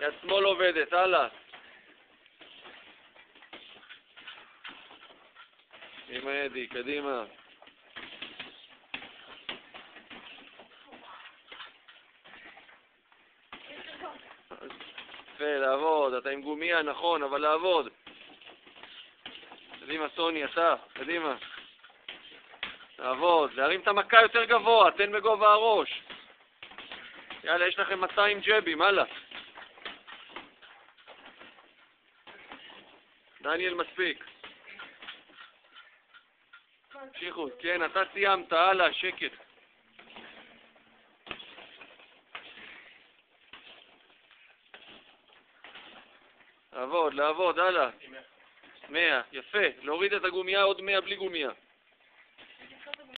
יד שמאל עובדת, הלאה. עם הידי, קדימה. יפה, לעבוד. אתה עם גומיה, נכון, אבל לעבוד. קדימה, סוני, אתה, קדימה. לעבוד, להרים את המכה יותר גבוה, תן בגובה הראש. יאללה, יש לכם 200 ג'בים, הלאה. דניאל, מספיק. המשיכו, כן, אתה סיימת, הלאה, שקט. לעבוד, לעבוד, הלאה. 100, יפה. להוריד את הגומיה, עוד 100 בלי גומיה.